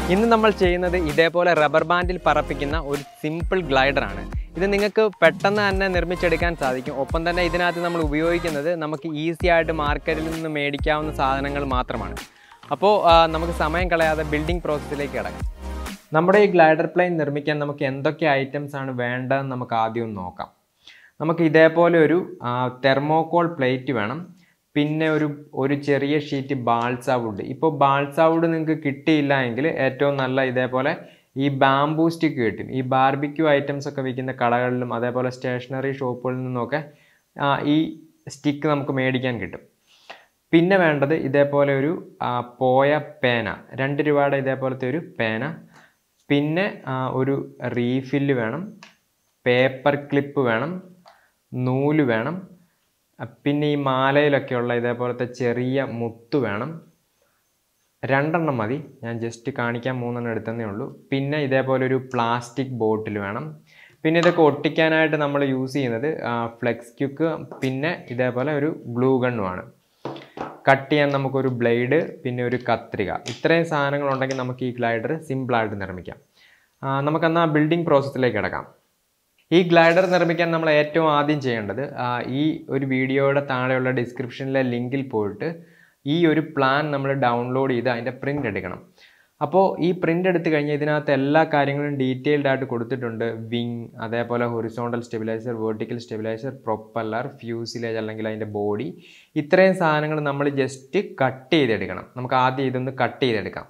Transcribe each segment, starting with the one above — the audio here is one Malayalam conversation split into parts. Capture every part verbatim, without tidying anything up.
ഇന്ന് നമ്മൾ ചെയ്യുന്നത് ഇതേപോലെ റബ്ബർ ബാൻഡിൽ പറപ്പിക്കുന്ന ഒരു സിമ്പിൾ ഗ്ലൈഡറാണ്. ഇത് നിങ്ങൾക്ക് പെട്ടെന്ന് തന്നെ നിർമ്മിച്ചെടുക്കാൻ സാധിക്കും. ഒപ്പം തന്നെ ഇതിനകത്ത് നമ്മൾ ഉപയോഗിക്കുന്നത് നമുക്ക് ഈസി ആയിട്ട് മാർക്കറ്റിൽ നിന്ന് മേടിക്കാവുന്ന സാധനങ്ങൾ മാത്രമാണ്. അപ്പോൾ നമുക്ക് സമയം കളയാതെ ബിൽഡിംഗ് പ്രോസസ്സിലേക്ക് കിടക്കാം. നമ്മുടെ ഈ ഗ്ലൈഡർ പ്ലെയിൻ നിർമ്മിക്കാൻ നമുക്ക് എന്തൊക്കെ ഐറ്റംസ് ആണ് വേണ്ടതെന്ന് നമുക്ക് ആദ്യം നോക്കാം. നമുക്ക് ഇതേപോലെ ഒരു തെർമോകോൾ പ്ലേറ്റ് വേണം. പിന്നെ ഒരു ഒരു ചെറിയ ഷീറ്റ് ബാൾസ വുഡ്. ഇപ്പോൾ ബാൾസ വുഡ് നിങ്ങൾക്ക് കിട്ടിയില്ല എങ്കിൽ ഏറ്റവും നല്ല ഇതേപോലെ ഈ ബാംബൂ സ്റ്റിക്ക് കിട്ടും. ഈ ബാർബിക്യൂ ഐറ്റംസ് ഒക്കെ വിൽക്കുന്ന കടകളിലും അതേപോലെ സ്റ്റേഷനറി ഷോപ്പുകളിൽ നിന്നൊക്കെ ഈ സ്റ്റിക്ക് നമുക്ക് മേടിക്കാൻ കിട്ടും. പിന്നെ വേണ്ടത് ഇതേപോലെ ഒരു പോയ പേന, രണ്ട് രൂപയുടെ ഇതേപോലത്തെ ഒരു പേന. പിന്നെ ഒരു റീഫില്ല് വേണം, പേപ്പർ ക്ലിപ്പ് വേണം, നൂല് വേണം. പിന്നെ ഈ മാലയിലൊക്കെയുള്ള ഇതേപോലത്തെ ചെറിയ മുത്ത് വേണം. രണ്ടെണ്ണം മതി, ഞാൻ ജസ്റ്റ് കാണിക്കാൻ മൂന്നെണ്ണം എടുത്തതേ ഉള്ളൂ. പിന്നെ ഇതേപോലെ ഒരു പ്ലാസ്റ്റിക് ബോട്ടിൽ വേണം. പിന്നെ ഇതൊക്കെ ഒട്ടിക്കാനായിട്ട് നമ്മൾ യൂസ് ചെയ്യുന്നത് ഫ്ലെക്സ് ക്യുക്ക്, പിന്നെ ഇതേപോലെ ഒരു ഗ്ലൂ ഗണ്ണുമാണ്. കട്ട് ചെയ്യാൻ നമുക്കൊരു ബ്ലേഡ്, പിന്നെ ഒരു കത്രിക. ഇത്രയും സാധനങ്ങളുണ്ടെങ്കിൽ നമുക്ക് ഈ ഗ്ലൈഡർ സിമ്പിളായിട്ട് നിർമ്മിക്കാം. നമുക്കെന്നാൽ ബിൽഡിംഗ് പ്രോസസ്സിലേക്ക് കിടക്കാം. ഈ ഗ്ലൈഡർ നിർമ്മിക്കാൻ നമ്മൾ ഏറ്റവും ആദ്യം ചെയ്യേണ്ടത് ഈ ഒരു വീഡിയോയുടെ താഴെയുള്ള ഡിസ്ക്രിപ്ഷനിലെ ലിങ്കിൽ പോയിട്ട് ഈ ഒരു പ്ലാൻ നമ്മൾ ഡൗൺലോഡ് ചെയ്ത് അതിൻ്റെ പ്രിൻ്റ് എടുക്കണം. അപ്പോൾ ഈ പ്രിൻ്റ് എടുത്തു കഴിഞ്ഞാൽ ഇതിനകത്ത് എല്ലാ കാര്യങ്ങളും ഡീറ്റെയിൽഡ് ആയിട്ട് കൊടുത്തിട്ടുണ്ട്. വിങ്, അതേപോലെ horizontal stabiliser, vertical stabiliser, propeller, fuselage അല്ലെങ്കിൽ അതിൻ്റെ ബോഡി. ഇത്രയും സാധനങ്ങൾ നമ്മൾ ജസ്റ്റ് കട്ട് ചെയ്തെടുക്കണം. നമുക്ക് ആദ്യം ഇതൊന്ന് കട്ട് ചെയ്തെടുക്കാം.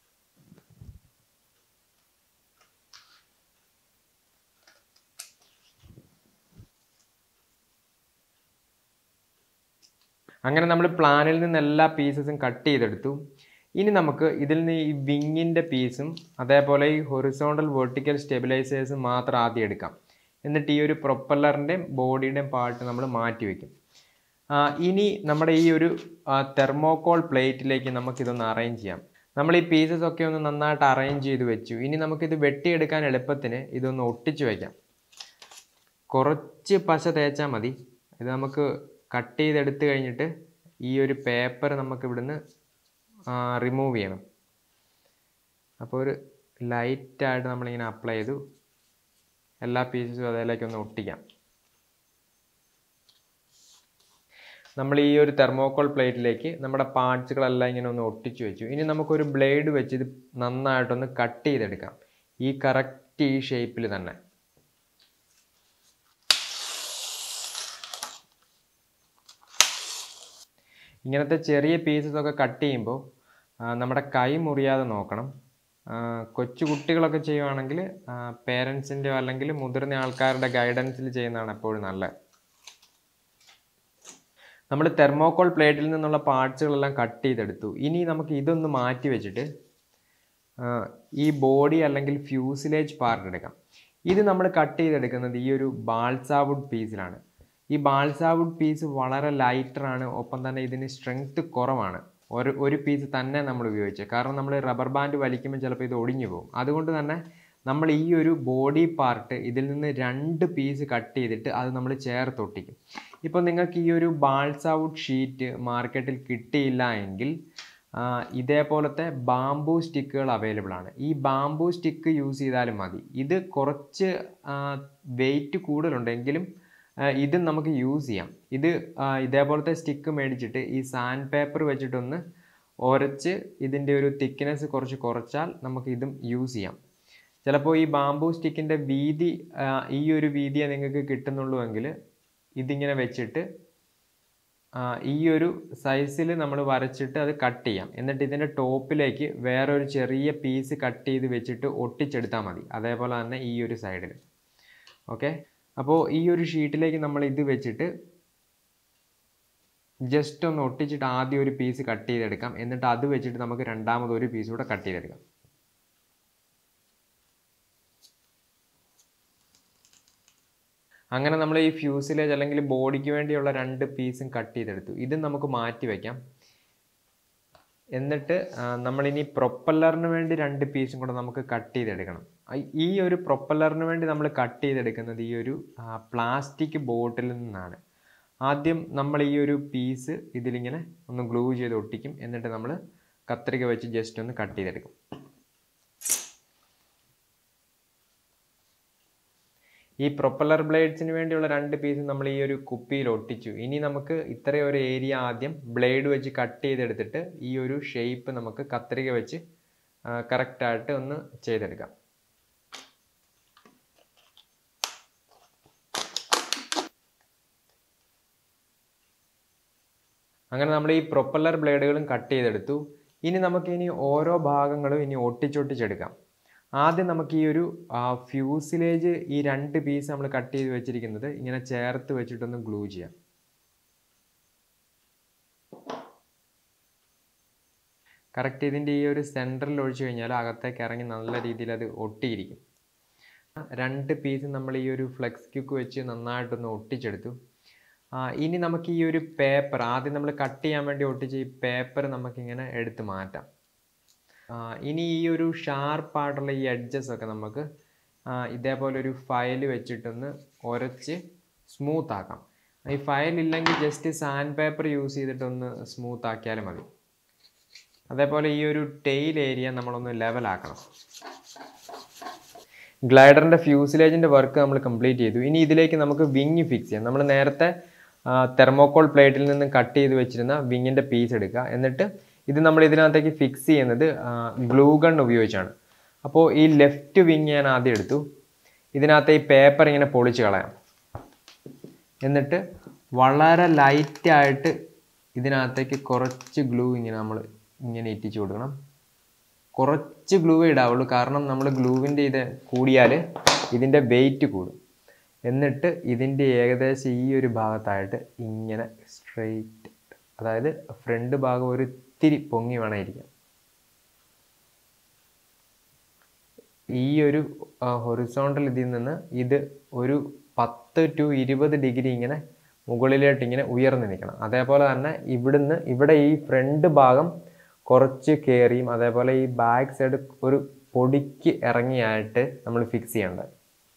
അങ്ങനെ നമ്മൾ പ്ലാനിൽ നിന്ന് എല്ലാ പീസസും കട്ട് ചെയ്തെടുത്തു. ഇനി നമുക്ക് ഇതിൽ നിന്ന് ഈ വിങ്ങിൻ്റെ പീസും അതേപോലെ ഈ ഹൊറിസോണ്ടൽ വെർട്ടിക്കൽ സ്റ്റെബിലൈസേഴ്സും മാത്രം ആദ്യം എടുക്കാം. എന്നിട്ട് ഈ ഒരു പ്രൊപ്പല്ലറിൻ്റെയും ബോഡിയുടെയും പാർട്ട് നമ്മൾ മാറ്റി വയ്ക്കും. ഇനി നമ്മുടെ ഈ ഒരു തെർമോകോൾ പ്ലേറ്റിലേക്ക് നമുക്കിതൊന്ന് അറേഞ്ച് ചെയ്യാം. നമ്മൾ ഈ പീസസ് ഒക്കെ ഒന്ന് നന്നായിട്ട് അറേഞ്ച് ചെയ്ത് വെച്ചു. ഇനി നമുക്കിത് വെട്ടിയെടുക്കാൻ എളുപ്പത്തിന് ഇതൊന്ന് ഒട്ടിച്ച് വയ്ക്കാം. കുറച്ച് പശ തേച്ചാൽ മതി. ഇത് നമുക്ക് കട്ട് ചെയ്തെടുത്ത് കഴിഞ്ഞിട്ട് ഈ ഒരു പേപ്പർ നമുക്ക് ഇവിടുന്ന് റിമൂവ് ചെയ്യണം. അപ്പോൾ ഒരു ലൈറ്റായിട്ട് നമ്മളിങ്ങനെ അപ്ലൈ ചെയ്തു എല്ലാ പീസസും അതിലേക്കൊന്ന് ഒട്ടിക്കാം. നമ്മൾ ഈ ഒരു തെർമോകോൾ പ്ലേറ്റിലേക്ക് നമ്മുടെ പാർട്സുകളെല്ലാം ഇങ്ങനെ ഒന്ന് ഒട്ടിച്ചു വെച്ചു. ഇനി നമുക്കൊരു ബ്ലേഡ് വെച്ച് ഇത് നന്നായിട്ടൊന്ന് കട്ട് ചെയ്തെടുക്കാം, ഈ കറക്റ്റ് ഈ ഷേപ്പിൽ തന്നെ. ഇങ്ങനത്തെ ചെറിയ പീസസ് ഒക്കെ കട്ട് ചെയ്യുമ്പോൾ നമ്മുടെ കൈ മുറിയാതെ നോക്കണം. കൊച്ചു കുട്ടികളൊക്കെ ചെയ്യുവാണെങ്കിൽ പേരൻസിൻ്റെയോ അല്ലെങ്കിൽ മുതിർന്ന ആൾക്കാരുടെ ഗൈഡൻസിൽ ചെയ്യുന്നതാണ് എപ്പോഴും നല്ലത്. നമ്മൾ തെർമോകോൾ പ്ലേറ്റിൽ നിന്നുള്ള പാർട്സുകളെല്ലാം കട്ട് ചെയ്തെടുത്തു. ഇനി നമുക്ക് ഇതൊന്ന് മാറ്റി വെച്ചിട്ട് ഈ ബോഡി അല്ലെങ്കിൽ ഫ്യൂസിലേജ് പാർട്ട് എടുക്കാം. ഇത് നമ്മൾ കട്ട് ചെയ്തെടുക്കുന്നത് ഈ ഒരു ബാൾസ വുഡ് പീസിലാണ്. ഈ ബാൾസ വുഡ് പീസ് വളരെ ലൈറ്ററാണ്, ഒപ്പം തന്നെ ഇതിന് സ്ട്രെങ്ത് കുറവാണ്. ഒരു ഒരു പീസ് തന്നെ നമ്മൾ ഉപയോഗിച്ചത്, കാരണം നമ്മൾ റബ്ബർ ബാൻഡ് വലിക്കുമ്പോൾ ചിലപ്പോൾ ഇത് ഒടിഞ്ഞു പോകും. അതുകൊണ്ട് തന്നെ നമ്മൾ ഈ ഒരു ബോഡി പാർട്ട് ഇതിൽ നിന്ന് രണ്ട് പീസ് കട്ട് ചെയ്തിട്ട് അത് നമ്മൾ ചേർത്തൊട്ടിക്കും. ഇപ്പോൾ നിങ്ങൾക്ക് ഈ ഒരു ബാൾസ വുഡ് ഷീറ്റ് മാർക്കറ്റിൽ കിട്ടിയില്ല എങ്കിൽ ഇതേപോലത്തെ ബാംബൂ സ്റ്റിക്കുകൾ അവൈലബിൾ ആണ്. ഈ ബാംബൂ സ്റ്റിക്ക് യൂസ് ചെയ്താലും മതി. ഇത് കുറച്ച് വെയിറ്റ് കൂടുതലുണ്ടെങ്കിലും ഇത് നമുക്ക് യൂസ് ചെയ്യാം. ഇത് ഇതേപോലത്തെ സ്റ്റിക്ക് മേടിച്ചിട്ട് ഈ സാൻഡ് പേപ്പർ വെച്ചിട്ടൊന്ന് ഉരച്ച് ഇതിൻ്റെ ഒരു തിക്നെസ് കുറച്ച് കുറച്ചാൽ നമുക്ക് ഇതും യൂസ് ചെയ്യാം. ചിലപ്പോൾ ഈ ബാംബൂ സ്റ്റിക്കിൻ്റെ വീതി ഈ ഒരു വീതിയെ നിങ്ങൾക്ക് കിട്ടുന്നുള്ളൂ എങ്കിൽ ഇതിങ്ങനെ വെച്ചിട്ട് ഈ ഒരു സൈസിൽ നമ്മൾ വരച്ചിട്ട് അത് കട്ട് ചെയ്യാം. എന്നിട്ട് ഇതിൻ്റെ ടോപ്പിലേക്ക് വേറൊരു ചെറിയ പീസ് കട്ട് ചെയ്ത് വെച്ചിട്ട് ഒട്ടിച്ചെടുത്താൽ മതി. അതേപോലെ തന്നെ ഈ ഒരു സൈഡിൽ. ഓക്കെ, അപ്പോൾ ഈ ഒരു ഷീറ്റിലേക്ക് നമ്മൾ ഇത് വെച്ചിട്ട് ജസ്റ്റ് ഒന്ന് ഒട്ടിച്ചിട്ട് ആദ്യം ഒരു പീസ് കട്ട് ചെയ്തെടുക്കാം. എന്നിട്ട് അത് വെച്ചിട്ട് നമുക്ക് രണ്ടാമത് ഒരു പീസ് കൂടെ കട്ട് ചെയ്തെടുക്കാം. അങ്ങനെ നമ്മൾ ഈ ഫ്യൂസിലേജ് അല്ലെങ്കിൽ ബോഡിക്ക് വേണ്ടിയുള്ള രണ്ട് പീസും കട്ട് ചെയ്തെടുത്തു. ഇത് നമുക്ക് മാറ്റി വയ്ക്കാം. എന്നിട്ട് നമ്മളിനി പ്രൊപ്പല്ലറിന് വേണ്ടി രണ്ട് പീസും കൂടെ നമുക്ക് കട്ട് ചെയ്തെടുക്കണം. ഈ ഒരു പ്രൊപ്പല്ലറിന് വേണ്ടി നമ്മൾ കട്ട് ചെയ്തെടുക്കുന്നത് ഈ ഒരു പ്ലാസ്റ്റിക് ബോട്ടിൽ നിന്നാണ്. ആദ്യം നമ്മൾ ഈ ഒരു പീസ് ഇതിലിങ്ങനെ ഒന്ന് ഗ്ലൂ ചെയ്ത് ഒട്ടിക്കും. എന്നിട്ട് നമ്മൾ കത്രിക വെച്ച് ജസ്റ്റ് ഒന്ന് കട്ട് ചെയ്തെടുക്കും. ഈ പ്രൊപ്പല്ലർ ബ്ലേഡ്സിന് വേണ്ടിയുള്ള രണ്ട് പീസ് നമ്മൾ ഈ ഒരു കുപ്പിയിൽ ഒട്ടിച്ചു. ഇനി നമുക്ക് ഇത്രയും ഒരു ഏരിയ ആദ്യം ബ്ലേഡ് വെച്ച് കട്ട് ചെയ്തെടുത്തിട്ട് ഈ ഒരു ഷേപ്പ് നമുക്ക് കത്രിക വെച്ച് കറക്റ്റായിട്ട് ഒന്ന് ചെയ്തെടുക്കാം. അങ്ങനെ നമ്മൾ ഈ പ്രൊപ്പല്ലർ ബ്ലേഡുകളും കട്ട് ചെയ്തെടുത്തു. ഇനി നമുക്ക് ഇനി ഓരോ ഭാഗങ്ങളും ഇനി ഒട്ടിച്ചൊട്ടിച്ചെടുക്കാം. ആദ്യം നമുക്ക് ഈ ഒരു ഫ്യൂസിലേജ് ഈ രണ്ട് പീസ് നമ്മൾ കട്ട് ചെയ്ത് വെച്ചിരിക്കുന്നത് ഇങ്ങനെ ചേർത്ത് വെച്ചിട്ടൊന്ന് ഗ്ലൂ ചെയ്യാം. കറക്റ്റ് ഇതിൻ്റെ ഈ ഒരു സെൻറ്ററിൽ ഒഴിച്ചു കഴിഞ്ഞാൽ അകത്തേക്ക് ഇറങ്ങി നല്ല രീതിയിൽ അത് ഒട്ടിയിരിക്കും. രണ്ട് പീസ് നമ്മൾ ഈ ഒരു ഫ്ലെക്സ് ക്യൂക്ക് വെച്ച് നന്നായിട്ടൊന്ന് ഒട്ടിച്ചെടുത്തു. ഇനി നമുക്ക് ഈ ഒരു പേപ്പർ ആദ്യം നമ്മൾ കട്ട് ചെയ്യാൻ വേണ്ടി ഒട്ടിച്ച് ഈ പേപ്പർ നമുക്കിങ്ങനെ എടുത്ത് മാറ്റാം. ഇനി ഈ ഒരു ഷാർപ്പായിട്ടുള്ള ഈ എഡ്ജസ് ഒക്കെ നമുക്ക് ഇതേപോലെ ഒരു ഫയൽ വെച്ചിട്ടൊന്ന് ഉരച്ച് സ്മൂത്ത് ആക്കാം. ഈ ഫയൽ ഇല്ലെങ്കിൽ ജസ്റ്റ് സാൻഡ് പേപ്പർ യൂസ് ചെയ്തിട്ടൊന്ന് സ്മൂത്ത് ആക്കിയാലും മതി. അതേപോലെ ഈ ഒരു ടെയിൽ ഏരിയ നമ്മളൊന്ന് ലെവലാക്കണം. ഗ്ലൈഡറിൻ്റെ ഫ്യൂസിലേജിൻ്റെ വർക്ക് നമ്മൾ കംപ്ലീറ്റ് ചെയ്തു. ഇനി ഇതിലേക്ക് നമുക്ക് വിങ് ഫിക്സ് ചെയ്യാം. നമ്മൾ നേരത്തെ തെർമോക്കോൾ പ്ലേറ്റിൽ നിന്ന് കട്ട് ചെയ്ത് വെച്ചിരുന്ന വിങ്ങിൻ്റെ പീസ് എടുക്കുക. എന്നിട്ട് ഇത് നമ്മൾ ഇതിനകത്തേക്ക് ഫിക്സ് ചെയ്യുന്നത് ഗ്ലൂ ഗൺ ഉപയോഗിച്ചാണ്. അപ്പോൾ ഈ ലെഫ്റ്റ് വിങ് ഞാൻ ആദ്യം എടുത്തു. ഇതിനകത്ത് ഈ പേപ്പർ ഇങ്ങനെ പൊളിച്ച് കളയാം. എന്നിട്ട് വളരെ ലൈറ്റായിട്ട് ഇതിനകത്തേക്ക് കുറച്ച് ഗ്ലൂ ഇങ്ങനെ നമ്മൾ ഇങ്ങനെ ഇറ്റിച്ച് കൊടുക്കണം. കുറച്ച് ഗ്ലൂ ഇടാവുള്ളൂ, കാരണം നമ്മൾ ഗ്ലൂവിൻ്റെ ഇത് കൂടിയാൽ ഇതിൻ്റെ വെയിറ്റ് കൂടും. എന്നിട്ട് ഇതിൻ്റെ ഏകദേശം ഈ ഒരു ഭാഗത്തായിട്ട് ഇങ്ങനെ സ്ട്രെയിറ്റ്, അതായത് ഫ്രണ്ട് ഭാഗം ഒരു ഇത്തിരി പൊങ്ങി വേണം ഇരിക്കാം. ഈ ഒരു ഹൊറിസോണ്ടൽ ഇതിൽ നിന്ന് ഇത് ഒരു പത്ത് ടു ഇരുപത് ഡിഗ്രി ഇങ്ങനെ മുകളിലോട്ട് ഇങ്ങനെ ഉയർന്നു നിൽക്കണം. അതേപോലെ തന്നെ ഇവിടുന്ന് ഇവിടെ ഈ ഫ്രണ്ട് ഭാഗം കുറച്ച് കയറിയും അതേപോലെ ഈ ബാക്ക് സൈഡ് ഒരു പൊടിക്ക് ഇറങ്ങിയായിട്ട് നമ്മൾ ഫിക്സ് ചെയ്യേണ്ടത്.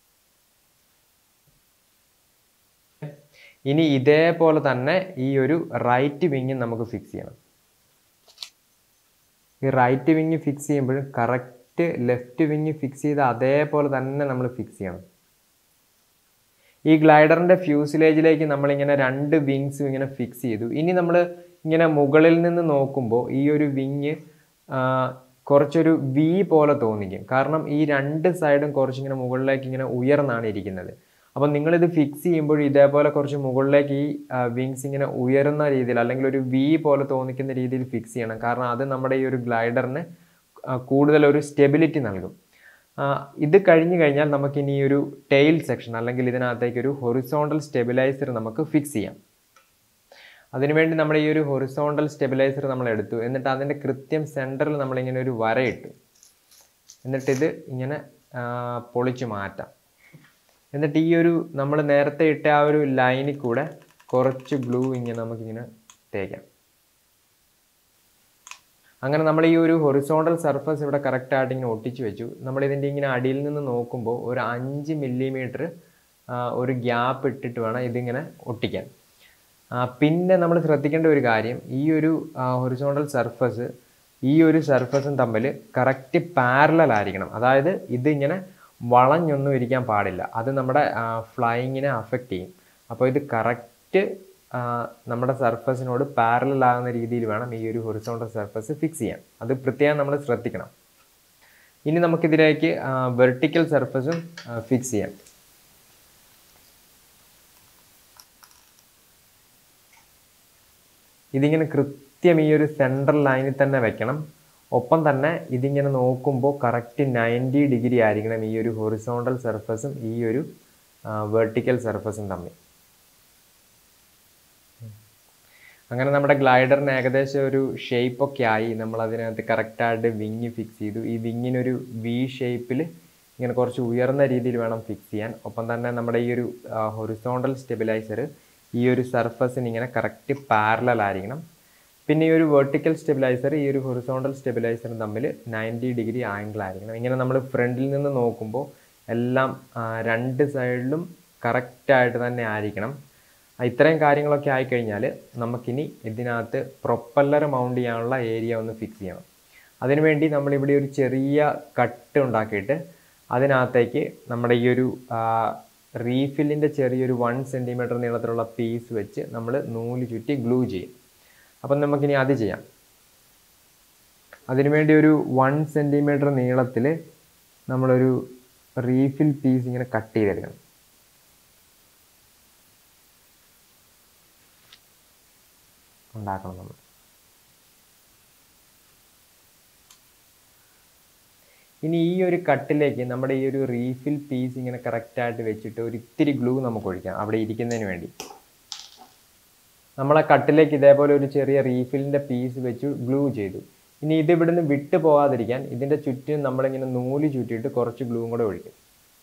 ഇനി ഇതേപോലെ തന്നെ ഈ ഒരു റൈറ്റ് വിങ് നമുക്ക് ഫിക്സ് ചെയ്യണം. ഈ റൈറ്റ് വിങ് ഫിക്സ് ചെയ്യുമ്പോഴും കറക്റ്റ് ലെഫ്റ്റ് വിങ് ഫിക്സ് ചെയ്ത് അതേപോലെ തന്നെ നമ്മൾ ഫിക്സ് ചെയ്യണം. ഈ ഗ്ലൈഡറിൻ്റെ ഫ്യൂസിലേജിലേക്ക് നമ്മളിങ്ങനെ രണ്ട് വിങ്സും ഇങ്ങനെ ഫിക്സ് ചെയ്തു. ഇനി നമ്മൾ ഇങ്ങനെ മുകളിൽ നിന്ന് നോക്കുമ്പോൾ ഈ ഒരു വിങ് കുറച്ചൊരു വി പോലെ തോന്നിക്കും, കാരണം ഈ രണ്ട് സൈഡും കുറച്ചിങ്ങനെ മുകളിലേക്ക് ഇങ്ങനെ ഉയർന്നാണ് ഇരിക്കുന്നത്. അപ്പം നിങ്ങളിത് ഫിക്സ് ചെയ്യുമ്പോൾ ഇതേപോലെ കുറച്ച് മുകളിലേക്ക് ഈ വിങ്സ് ഇങ്ങനെ ഉയരുന്ന രീതിയിൽ അല്ലെങ്കിൽ ഒരു വി പോലെ തോന്നിക്കുന്ന രീതിയിൽ ഫിക്സ് ചെയ്യണം, കാരണം അത് നമ്മുടെ ഈ ഒരു ഗ്ലൈഡറിന് കൂടുതൽ ഒരു സ്റ്റെബിലിറ്റി നൽകും. ഇത് കഴിഞ്ഞ് കഴിഞ്ഞാൽ നമുക്കിനി ഒരു ടെയിൽ സെക്ഷൻ അല്ലെങ്കിൽ ഇതിനകത്തേക്ക് ഒരു ഹൊറിസോണ്ടൽ സ്റ്റെബിലൈസർ നമുക്ക് ഫിക്സ് ചെയ്യാം. അതിനുവേണ്ടി നമ്മൾ ഈ ഒരു ഹൊറിസോണ്ടൽ സ്റ്റെബിലൈസർ നമ്മൾ എടുത്തു. എന്നിട്ട് അതിൻ്റെ കൃത്യം സെൻറ്ററിൽ നമ്മളിങ്ങനെ ഒരു വരയിട്ടു. എന്നിട്ടിത് ഇങ്ങനെ പൊളിച്ച് മാറ്റാം. എന്നിട്ട് ഈ ഒരു നമ്മൾ നേരത്തെ ഇട്ട ആ ഒരു ലൈനിൽ കൂടെ കുറച്ച് ഗ്ലൂ ഇങ്ങനെ നമുക്കിങ്ങനെ തേക്കാം. അങ്ങനെ നമ്മൾ ഈ ഒരു ഹൊറിസോണ്ടൽ സർഫസ് ഇവിടെ കറക്റ്റായിട്ട് ഇങ്ങനെ ഒട്ടിച്ച് വെച്ചു. നമ്മളിതിൻ്റെ ഇങ്ങനെ അടിയിൽ നിന്ന് നോക്കുമ്പോൾ ഒരു അഞ്ച് മില്ലിമീറ്റർ ഒരു ഗ്യാപ്പ് ഇട്ടിട്ട് വേണം ഇതിങ്ങനെ ഒട്ടിക്കാൻ. പിന്നെ നമ്മൾ ശ്രദ്ധിക്കേണ്ട ഒരു കാര്യം, ഈ ഒരു ഹൊറിസോണ്ടൽ സർഫസ് ഈ ഒരു സർഫസും തമ്മിൽ കറക്റ്റ് പാരലൽ ആയിരിക്കണം. അതായത് ഇതിങ്ങനെ വളഞ്ഞൊന്നും ഇരിക്കാൻ പാടില്ല, അത് നമ്മുടെ ഫ്ലൈയിങ്ങിനെ അഫക്റ്റ് ചെയ്യും. അപ്പോൾ ഇത് കറക്റ്റ് നമ്മുടെ സർഫസിനോട് പാരലൽ ആകുന്ന രീതിയിൽ വേണം ഈ ഒരു ഹൊറിസോണ്ടൽ സർഫസ് ഫിക്സ് ചെയ്യാൻ. അത് പ്രത്യേകം നമ്മൾ ശ്രദ്ധിക്കണം. ഇനി നമുക്കിതിലേക്ക് വെർട്ടിക്കൽ സർഫസും ഫിക്സ് ചെയ്യാം. ഇതിങ്ങനെ കൃത്യം ഈ ഒരു സെൻട്രൽ ലൈനിൽ തന്നെ വെക്കണം. ഒപ്പം തന്നെ ഇതിങ്ങനെ നോക്കുമ്പോൾ കറക്റ്റ് നയൻറ്റി ഡിഗ്രി ആയിരിക്കണം ഈ ഒരു ഹൊറിസോണ്ടൽ സർഫസും ഈ ഒരു വെർട്ടിക്കൽ സർഫസും തമ്മിൽ. അങ്ങനെ നമ്മുടെ ഗ്ലൈഡറിന് ഏകദേശം ഒരു ഷേപ്പൊക്കെ ആയി. നമ്മൾ അതിനകത്ത് കറക്റ്റായിട്ട് വിങ് ഫിക്സ് ചെയ്തു. ഈ വിങ്ങിനൊരു വി ഷേപ്പിൽ ഇങ്ങനെ കുറച്ച് ഉയർന്ന രീതിയിൽ വേണം ഫിക്സ് ചെയ്യാൻ. ഒപ്പം തന്നെ നമ്മുടെ ഈ ഒരു ഹൊറിസോണ്ടൽ സ്റ്റെബിലൈസർ ഈ ഒരു സർഫസിന് ഇങ്ങനെ കറക്റ്റ് പാരലൽ ആയിരിക്കണം. പിന്നെ ഈ ഒരു വെർട്ടിക്കൽ സ്റ്റെബിലൈസർ ഈ ഒരു ഹൊറിസോണ്ടൽ സ്റ്റെബിലൈസറും തമ്മിൽ നയൻറ്റി ഡിഗ്രി ആംഗിൾ ആയിരിക്കണം. ഇങ്ങനെ നമ്മൾ ഫ്രണ്ടിൽ നിന്ന് നോക്കുമ്പോൾ എല്ലാം രണ്ട് സൈഡിലും കറക്റ്റായിട്ട് തന്നെ ആയിരിക്കണം. ഇത്രയും കാര്യങ്ങളൊക്കെ ആയിക്കഴിഞ്ഞാൽ നമുക്കിനി ഇതിനകത്ത് പ്രൊപ്പല്ലർ മൗണ്ട് ചെയ്യാനുള്ള ഏരിയ ഒന്ന് ഫിക്സ് ചെയ്യണം. അതിനുവേണ്ടി നമ്മളിവിടെ ഒരു ചെറിയ കട്ട് ഉണ്ടാക്കിയിട്ട് അതിനകത്തേക്ക് നമ്മുടെ ഈ ഒരു റീഫില്ലിൻ്റെ ചെറിയൊരു വൺ സെൻറ്റിമീറ്റർ നീളത്തിലുള്ള പീസ് വെച്ച് നമ്മൾ നൂല് ചുറ്റി ഗ്ലൂ ചെയ്യും. അപ്പം നമുക്കിനി അത് ചെയ്യാം. അതിനുവേണ്ടി ഒരു വൺ സെൻറ്റിമീറ്റർ നീളത്തിൽ നമ്മളൊരു റീഫിൽ പീസ് ഇങ്ങനെ കട്ട് ചെയ്തെടുക്കണം. ഉണ്ടാക്കണം നമ്മൾ. ഇനി ഈ ഒരു കട്ടിലേക്ക് നമ്മുടെ ഈ ഒരു റീഫിൽ പീസ് ഇങ്ങനെ കറക്റ്റായിട്ട് വെച്ചിട്ട് ഒരു ഇത്തിരി ഗ്ലൂ നമുക്ക് ഒഴിക്കാം അവിടെ ഇരിക്കുന്നതിന് വേണ്ടി. നമ്മളെ കട്ടിലേക്ക് ഇതേപോലെ ഒരു ചെറിയ റീഫിലിൻ്റെ പീസ് വെച്ച് ഗ്ലൂ ചെയ്തു. ഇനി ഇത് ഇവിടുന്ന് വിട്ടു പോകാതിരിക്കാൻ ഇതിൻ്റെ ചുറ്റും നമ്മളിങ്ങനെ നൂല് ചുറ്റിയിട്ട് കുറച്ച് ഗ്ലൂവും കൂടെ ഒഴിക്കും.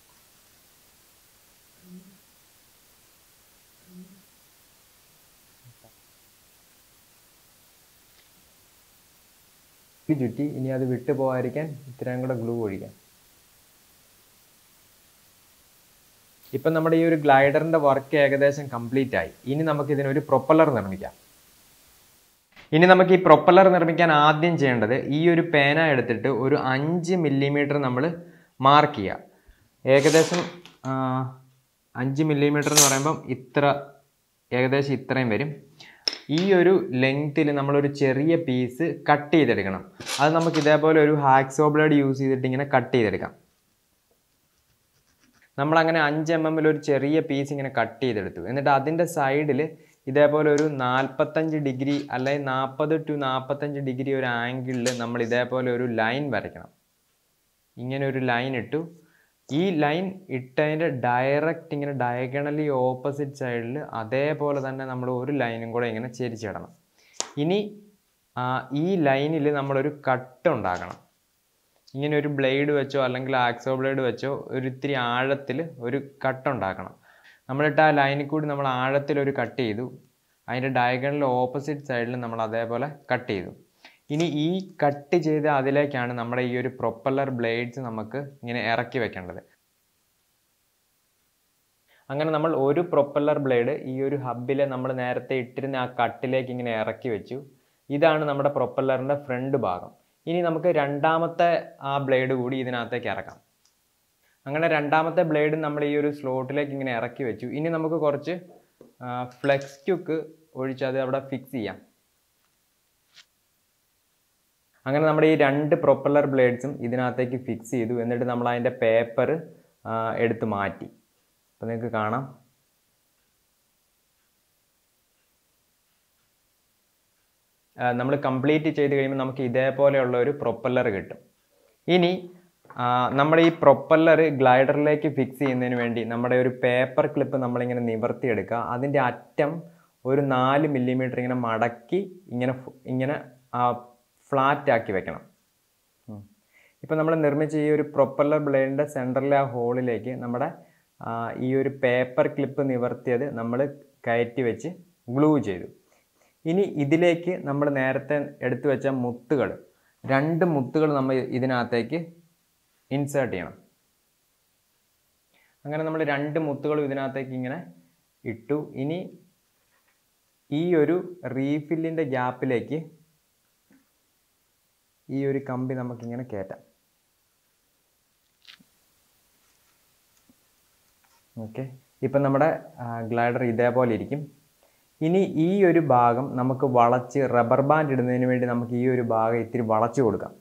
ചുറ്റി ഇനി അത് വിട്ടു പോകാതിരിക്കാൻ ഇത്രയും കൂടെ ഗ്ലൂ ഒഴിക്കാം. ഇപ്പം നമ്മുടെ ഈ ഒരു ഗ്ലൈഡറിൻ്റെ വർക്ക് ഏകദേശം കംപ്ലീറ്റ് ആയി. ഇനി നമുക്ക് ഇതിനൊരു പ്രൊപ്പല്ലർ നിർമ്മിക്കാം. ഇനി നമുക്ക് ഈ പ്രൊപ്പല്ലർ നിർമ്മിക്കാൻ ആദ്യം ചെയ്യേണ്ടത് ഈ ഒരു പേന എടുത്തിട്ട് ഒരു അഞ്ച് മില്ലിമീറ്റർ നമ്മൾ മാർക്ക് ചെയ്യുക. ഏകദേശം അഞ്ച് മില്ലിമീറ്റർ എന്ന് പറയുമ്പം ഇത്ര ഏകദേശം ഇത്രയും വരും. ഈ ഒരു ലെങ്ത്തിൽ നമ്മളൊരു ചെറിയ പീസ് കട്ട് ചെയ്തെടുക്കണം. അത് നമുക്ക് ഇതേപോലെ ഒരു ഹാക്സോ ബ്ലേഡ് യൂസ് ചെയ്തിട്ട് ഇങ്ങനെ കട്ട് ചെയ്തെടുക്കാം. നമ്മളങ്ങനെ അഞ്ച് എം എമ്മിൽ ഒരു ചെറിയ പീസ് ഇങ്ങനെ കട്ട് ചെയ്തെടുത്തു. എന്നിട്ട് അതിൻ്റെ സൈഡിൽ ഇതേപോലെ ഒരു നാൽപ്പത്തഞ്ച് ഡിഗ്രി അല്ലെങ്കിൽ നാൽപ്പത് ടു നാൽപ്പത്തഞ്ച് ഡിഗ്രി ഒരു ആംഗിളിൽ നമ്മൾ ഇതേപോലെ ഒരു ലൈൻ വരയ്ക്കണം. ഇങ്ങനെ ഒരു ലൈൻ ഇട്ടു. ഈ ലൈൻ ഇട്ടതിൻ്റെ ഡയറക്റ്റ് ഇങ്ങനെ ഡയഗണലി ഓപ്പോസിറ്റ് സൈഡിൽ അതേപോലെ തന്നെ നമ്മൾ ഒരു ലൈനും കൂടെ ഇങ്ങനെ ചെരിച്ചിടണം. ഇനി ഈ ലൈനിൽ നമ്മളൊരു കട്ട് ഉണ്ടാക്കണം. ഇങ്ങനെ ഒരു ബ്ലേഡ് വെച്ചോ അല്ലെങ്കിൽ ആക്സോ ബ്ലേഡ് വെച്ചോ ഒരു ഇത്തിരി ആഴത്തിൽ ഒരു കട്ട് ഉണ്ടാക്കണം. നമ്മളിട്ട് ആ ലൈനിൽ കൂടി നമ്മൾ ആഴത്തിൽ ഒരു കട്ട് ചെയ്തു. അതിൻ്റെ ഡയഗണൽ ഓപ്പോസിറ്റ് സൈഡിൽ നമ്മൾ അതേപോലെ കട്ട് ചെയ്തു. ഇനി ഈ കട്ട് ചെയ്ത് അതിലേക്കാണ് നമ്മുടെ ഈ ഒരു പ്രൊപ്പല്ലർ ബ്ലേഡ്സ് നമുക്ക് ഇങ്ങനെ ഇറക്കി വെക്കേണ്ടത്. അങ്ങനെ നമ്മൾ ഒരു പ്രൊപ്പല്ലർ ബ്ലേഡ് ഈ ഒരു ഹബ്ബിലെ നമ്മൾ നേരത്തെ ഇട്ടിരുന്ന ആ കട്ടിലേക്ക് ഇങ്ങനെ ഇറക്കി വെച്ചു. ഇതാണ് നമ്മുടെ പ്രൊപ്പല്ലറിൻ്റെ ഫ്രണ്ട് ഭാഗം. ഇനി നമുക്ക് രണ്ടാമത്തെ ആ ബ്ലേഡ് കൂടി ഇതിനകത്തേക്ക് ഇറക്കാം. അങ്ങനെ രണ്ടാമത്തെ ബ്ലേഡ് നമ്മൾ ഈ ഒരു സ്ലോട്ടിലേക്ക് ഇങ്ങനെ ഇറക്കി വെച്ചു. ഇനി നമുക്ക് കുറച്ച് ഫ്ലെക്സ് ക്യുക്ക് ഒഴിച്ച് അത് അവിടെ ഫിക്സ് ചെയ്യാം. അങ്ങനെ നമ്മുടെ ഈ രണ്ട് പ്രൊപ്പല്ലർ ബ്ലേഡ്സും ഇതിനകത്തേക്ക് ഫിക്സ് ചെയ്തു. എന്നിട്ട് നമ്മൾ അതിൻ്റെ പേപ്പർ എടുത്ത് മാറ്റി. അപ്പോൾ നിങ്ങൾക്ക് കാണാം നമ്മൾ കംപ്ലീറ്റ് ചെയ്ത് കഴിയുമ്പോൾ നമുക്ക് ഇതേപോലെയുള്ള ഒരു പ്രൊപ്പല്ലർ കിട്ടും. ഇനി നമ്മുടെ ഈ പ്രൊപ്പല്ലർ ഗ്ലൈഡറിലേക്ക് ഫിക്സ് ചെയ്യുന്നതിന് വേണ്ടി നമ്മുടെ ഒരു പേപ്പർ ക്ലിപ്പ് നമ്മളിങ്ങനെ നിവർത്തിയെടുക്കുക. അതിൻ്റെ അറ്റം ഒരു നാല് മില്ലിമീറ്റർ ഇങ്ങനെ മടക്കി ഇങ്ങനെ ഇങ്ങനെ ഫ്ലാറ്റ് ആക്കി വെക്കണം. ഇപ്പം നമ്മൾ നിർമ്മിച്ച ഈ ഒരു പ്രൊപ്പല്ലർ ബ്ലേഡിൻ്റെ സെൻറ്ററിലെ ആ ഹോളിലേക്ക് നമ്മുടെ ഈ ഒരു പേപ്പർ ക്ലിപ്പ് നിവർത്തിയത് നമ്മൾ കയറ്റി വെച്ച് ഗ്ലൂ ചെയ്തു. ഇനി ഇതിലേക്ക് നമ്മൾ നേരത്തെ എടുത്തു വെച്ച മുത്തുകൾ രണ്ട് മുത്തുകൾ നമ്മൾ ഇതിനകത്തേക്ക് ഇൻസേർട്ട് ചെയ്യണം. അങ്ങനെ നമ്മൾ രണ്ട് മുത്തുകളും ഇതിനകത്തേക്ക് ഇങ്ങനെ ഇട്ടു. ഇനി ഈ ഒരു റീഫില്ലിൻ്റെ ഗ്യാപ്പിലേക്ക് ഈ ഒരു കമ്പി നമുക്കിങ്ങനെ കയറ്റാം. ഓക്കെ, ഇപ്പം നമ്മുടെ ഗ്ലൈഡർ ഇതേപോലെ ഇരിക്കും. ഇനി ഈ ഒരു ഭാഗം നമുക്ക് വളച്ച് റബ്ബർ ബാൻഡ് ഇടുന്നതിന് വേണ്ടി നമുക്ക് ഈ ഒരു ഭാഗം ഇത്തിരി വളച്ചു കൊടുക്കാം.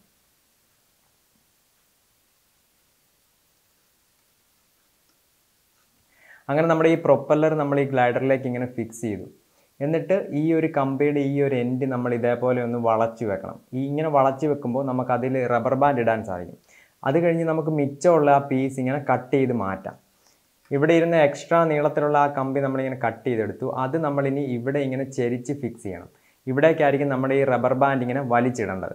അങ്ങനെ നമ്മുടെ ഈ പ്രൊപ്പല്ലർ നമ്മൾ ഈ ഗ്ലൈഡറിലേക്ക് ഇങ്ങനെ ഫിക്സ് ചെയ്തു. എന്നിട്ട് ഈ ഒരു കമ്പിയുടെ ഈ ഒരു എൻഡ് നമ്മൾ ഇതേപോലെ ഒന്ന് വളച്ചു വെക്കണം. ഈ ഇങ്ങനെ വളച്ചു വെക്കുമ്പോൾ നമുക്ക് അതിൽ റബ്ബർ ബാൻഡ് ഇടാൻ സാധിക്കും. അത് കഴിഞ്ഞ് നമുക്ക് മിച്ചമുള്ള ആ പീസ് ഇങ്ങനെ കട്ട് ചെയ്ത് മാറ്റാം. ഇവിടെ ഇരുന്ന എക്സ്ട്രാ നീളത്തിലുള്ള ആ കമ്പി നമ്മളിങ്ങനെ കട്ട് ചെയ്തെടുത്തു. അത് നമ്മളിനി ഇവിടെ ഇങ്ങനെ ചെരിച്ച് ഫിക്സ് ചെയ്യണം. ഇവിടേക്കായിരിക്കും നമ്മുടെ ഈ റബ്ബർ ബാൻഡ് ഇങ്ങനെ വലിച്ചിടേണ്ടത്.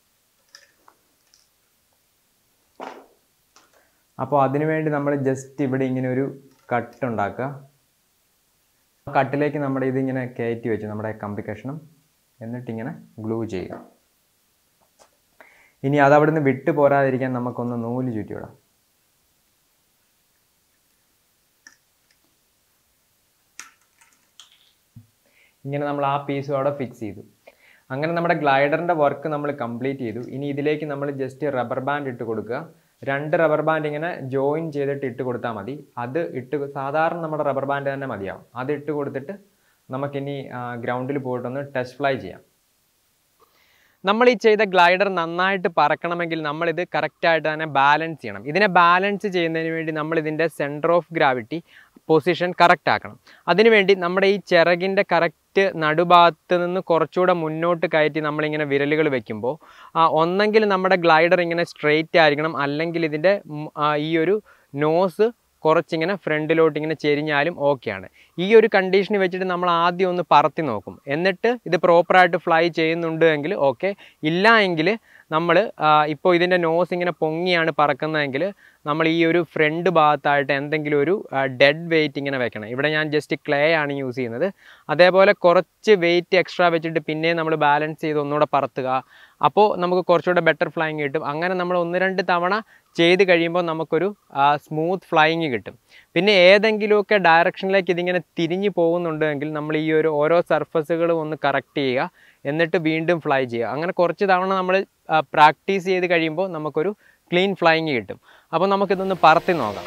അപ്പോൾ അതിനുവേണ്ടി നമ്മൾ ജസ്റ്റ് ഇവിടെ ഇങ്ങനെ ഒരു കട്ട് ഉണ്ടാക്കുക. കട്ടിലേക്ക് നമ്മുടെ ഇതിങ്ങനെ കയറ്റി വെച്ചു നമ്മുടെ കമ്പി കഷ്ണം. എന്നിട്ടിങ്ങനെ ഗ്ലൂ ചെയ്യുക. ഇനി അത് അവിടെ നിന്ന് വിട്ടു പോരാതിരിക്കാൻ നമുക്കൊന്ന് നൂല് ചുറ്റിവിടാം. ഇങ്ങനെ നമ്മൾ ആ പീസും അവിടെ ഫിക്സ് ചെയ്തു. അങ്ങനെ നമ്മുടെ ഗ്ലൈഡറിൻ്റെ വർക്ക് നമ്മൾ കംപ്ലീറ്റ് ചെയ്തു. ഇനി ഇതിലേക്ക് നമ്മൾ ജസ്റ്റ് റബ്ബർ ബാൻഡ് ഇട്ട് കൊടുക്കുക. രണ്ട് റബ്ബർ ബാൻഡ് ഇങ്ങനെ ജോയിൻ ചെയ്തിട്ട് ഇട്ട് കൊടുത്താൽ മതി. അത് ഇട്ട് സാധാരണ നമ്മുടെ റബ്ബർ ബാൻഡ് തന്നെ മതിയാവും. അത് ഇട്ട് കൊടുത്തിട്ട് നമുക്കിനി ഗ്രൗണ്ടിൽ പോയിട്ടൊന്ന് ടെസ്റ്റ് ഫ്ലൈ ചെയ്യാം. നമ്മൾ ഈ ചെയ്ത ഗ്ലൈഡർ നന്നായിട്ട് പറക്കണമെങ്കിൽ നമ്മളിത് കറക്റ്റായിട്ട് തന്നെ ബാലൻസ് ചെയ്യണം. ഇതിനെ ബാലൻസ് ചെയ്യുന്നതിന് വേണ്ടി നമ്മളിതിൻ്റെ centre of gravity position correct ആക്കണം. അതിനുവേണ്ടി നമ്മുടെ ഈ ചിറകിൻ്റെ കറക്റ്റ് നടുഭാഗത്ത് നിന്ന് കുറച്ചുകൂടെ മുന്നോട്ട് കയറ്റി നമ്മളിങ്ങനെ വിരലുകൾ വെക്കുമ്പോൾ ഒന്നെങ്കിൽ നമ്മുടെ ഗ്ലൈഡർ ഇങ്ങനെ സ്ട്രെയിറ്റ് ആയിരിക്കണം, അല്ലെങ്കിൽ ഇതിൻ്റെ ഈ ഒരു നോസ് കുറച്ചിങ്ങനെ ഫ്രണ്ടിലോട്ട് ഇങ്ങനെ ചെരിഞ്ഞാലും ഓക്കെയാണ്. ഈ ഒരു കണ്ടീഷന് വെച്ചിട്ട് നമ്മൾ ആദ്യം ഒന്ന് പറത്തി നോക്കും. എന്നിട്ട് ഇത് പ്രോപ്പറായിട്ട് ഫ്ലൈ ചെയ്യുന്നുണ്ട് എങ്കിൽ ഓക്കെ. ഇല്ല എങ്കിൽ നമ്മൾ ഇപ്പോൾ ഇതിൻ്റെ നോസ് ഇങ്ങനെ പൊങ്ങിയാണ് പറക്കുന്നതെങ്കിൽ നമ്മൾ ഈ ഒരു ഫ്രണ്ട് ഭാഗത്തായിട്ട് എന്തെങ്കിലും ഒരു ഡെഡ് വെയിറ്റ് ഇങ്ങനെ വെക്കണം. ഇവിടെ ഞാൻ ജസ്റ്റ് ക്ലേ ആണ് യൂസ് ചെയ്യുന്നത്. അതേപോലെ കുറച്ച് വെയിറ്റ് എക്സ്ട്രാ വെച്ചിട്ട് പിന്നെയും നമ്മൾ ബാലൻസ് ചെയ്ത് ഒന്നുകൂടെ പറത്തുക. അപ്പോൾ നമുക്ക് കുറച്ചുകൂടെ ബെറ്റർ ഫ്ലൈയിങ് കിട്ടും. അങ്ങനെ നമ്മൾ ഒന്ന് രണ്ട് തവണ ചെയ്ത് കഴിയുമ്പോൾ നമുക്കൊരു സ്മൂത്ത് ഫ്ലൈയിങ് കിട്ടും. പിന്നെ ഏതെങ്കിലുമൊക്കെ ഡയറക്ഷനിലേക്ക് ഇതിങ്ങനെ തിരിഞ്ഞു പോകുന്നുണ്ടെങ്കിൽ നമ്മൾ ഈ ഒരു ഓരോ സർഫസുകളും ഒന്ന് കറക്റ്റ് ചെയ്യുക, എന്നിട്ട് വീണ്ടും ഫ്ലൈ ചെയ്യുക. അങ്ങനെ കുറച്ച് തവണ നമ്മൾ പ്രാക്ടീസ് ചെയ്ത് കഴിയുമ്പോൾ നമുക്കൊരു ക്ലീൻ ഫ്ലൈയിങ് കിട്ടും. അപ്പോൾ നമുക്കിതൊന്ന് പറത്തി നോക്കാം.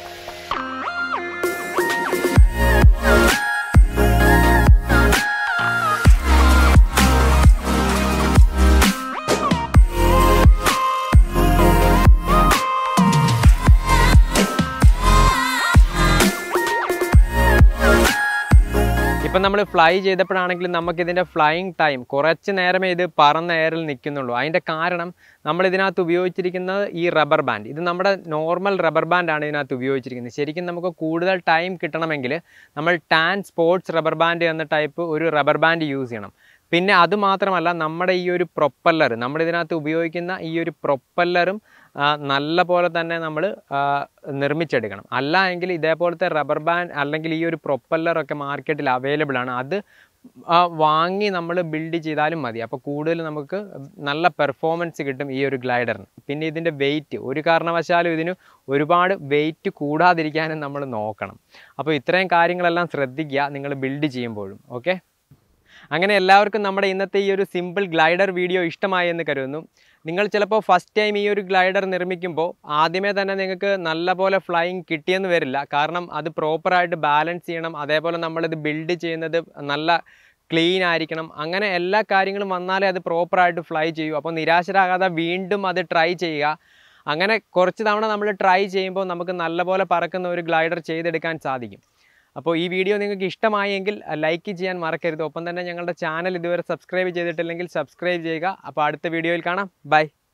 ഇപ്പം നമ്മൾ ഫ്ലൈ ചെയ്തപ്പോഴാണെങ്കിലും നമുക്കിതിൻ്റെ ഫ്ലൈയിങ് ടൈം കുറച്ച് നേരമേ ഇത് പറന്ന എയറിൽ നിൽക്കുന്നുള്ളൂ. അതിൻ്റെ കാരണം നമ്മളിതിനകത്ത് ഉപയോഗിച്ചിരിക്കുന്നത് ഈ റബ്ബർ ബാൻഡ്. ഇത് നമ്മുടെ നോർമൽ റബ്ബർ ബാൻഡാണ് ഇതിനകത്ത് ഉപയോഗിച്ചിരിക്കുന്നത്. ശരിക്കും നമുക്ക് കൂടുതൽ ടൈം കിട്ടണമെങ്കിൽ നമ്മൾ ടാൻ സ്പോർട്സ് റബ്ബർ ബാൻഡ് എന്ന ടൈപ്പ് ഒരു റബ്ബർ ബാൻഡ് യൂസ് ചെയ്യണം. പിന്നെ അതുമാത്രമല്ല, നമ്മുടെ ഈ ഒരു പ്രൊപ്പല്ലർ, നമ്മളിതിനകത്ത് ഉപയോഗിക്കുന്ന ഈ ഒരു പ്രൊപ്പല്ലറും നല്ല പോലെ തന്നെ നമ്മൾ നിർമ്മിച്ചെടുക്കണം. അല്ല എങ്കിൽ ഇതേപോലത്തെ റബ്ബർ ബാൻഡ് അല്ലെങ്കിൽ ഈ ഒരു പ്രൊപ്പല്ലറൊക്കെ മാർക്കറ്റിൽ അവൈലബിൾ ആണ്. അത് വാങ്ങി നമ്മൾ ബിൽഡ് ചെയ്താലും മതി. അപ്പോൾ കൂടുതൽ നമുക്ക് നല്ല പെർഫോമൻസ് കിട്ടും ഈ ഒരു ഗ്ലൈഡറിന്. പിന്നെ ഇതിൻ്റെ വെയിറ്റ്, ഒരു കാരണവശാലും ഇതിന് ഒരുപാട് വെയിറ്റ് കൂടാതിരിക്കാനും നമ്മൾ നോക്കണം. അപ്പോൾ ഇത്രയും കാര്യങ്ങളെല്ലാം ശ്രദ്ധിക്കുക നിങ്ങൾ ബിൽഡ് ചെയ്യുമ്പോഴും. ഓക്കെ, അങ്ങനെ എല്ലാവർക്കും നമ്മുടെ ഇന്നത്തെ ഈ ഒരു സിമ്പിൾ ഗ്ലൈഡർ വീഡിയോ ഇഷ്ടമായി എന്ന് കരുതുന്നു. നിങ്ങൾ ചിലപ്പോൾ ഫസ്റ്റ് ടൈം ഈ ഒരു ഗ്ലൈഡർ നിർമ്മിക്കുമ്പോൾ ആദ്യമേ തന്നെ നിങ്ങൾക്ക് നല്ല പോലെ ഫ്ലൈയിങ് കിട്ടിയെന്ന് വരില്ല. കാരണം അത് പ്രോപ്പറായിട്ട് ബാലൻസ് ചെയ്യണം. അതേപോലെ നമ്മളിത് ബിൽഡ് ചെയ്യുന്നത് നല്ല ക്ലീൻ ആയിരിക്കണം. അങ്ങനെ എല്ലാ കാര്യങ്ങളും വന്നാലേ അത് പ്രോപ്പറായിട്ട് ഫ്ലൈ ചെയ്യൂ. അപ്പോൾ നിരാശരാകാതെ വീണ്ടും അത് ട്രൈ ചെയ്യുക. അങ്ങനെ കുറച്ച് തവണ നമ്മൾ ട്രൈ ചെയ്യുമ്പോൾ നമുക്ക് നല്ലപോലെ പറക്കുന്ന ഒരു ഗ്ലൈഡർ ചെയ്തെടുക്കാൻ സാധിക്കും. അപ്പോൾ ഈ വീഡിയോ നിങ്ങൾക്ക് ഇഷ്ടമായെങ്കിൽ ലൈക്ക് ചെയ്യാൻ മറക്കരുത്. ഒപ്പം തന്നെ ഞങ്ങളുടെ ചാനൽ ഇതുവരെ സബ്സ്ക്രൈബ് ചെയ്തിട്ടില്ലെങ്കിൽ സബ്സ്ക്രൈബ് ചെയ്യുക. അപ്പോൾ അടുത്ത വീഡിയോയിൽ കാണാം. ബൈ.